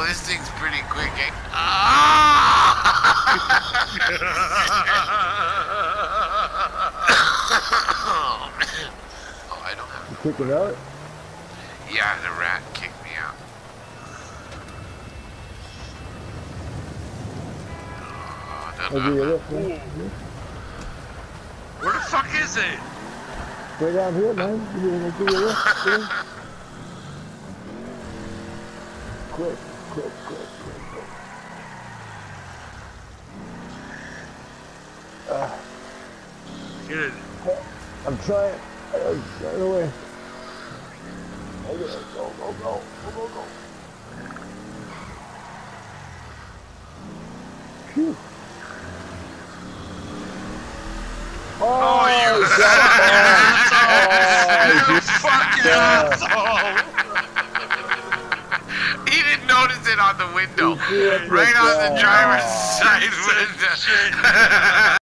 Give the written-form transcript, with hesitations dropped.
this thing's pretty quick. Oh, I don't have. You kick it out? Yeah, the rat kicked me out. Where the fuck is it? Right down here, man. You wanna do your lift? Quick. Get it. I'm trying. Right away. Okay, go. Phew. Oh, you fucking asshole! He didn't notice it on the window. Right on the driver's side window.